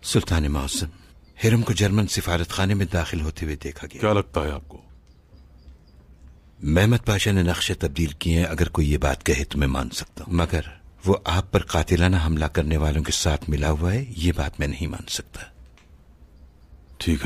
सुल्तान मौसम, हिरम को जर्मन सिफारत खाने में दाखिल होते हुए देखा गया। क्या लगता है आपको? मेहमद पाशा ने नक्शे तब्दील किए हैं। अगर कोई ये बात कहे तो मैं मान सकता हूं, मगर वो आप पर कातिलाना हमला करने वालों के साथ मिला हुआ है, ये बात मैं नहीं मान सकता। ठीक है।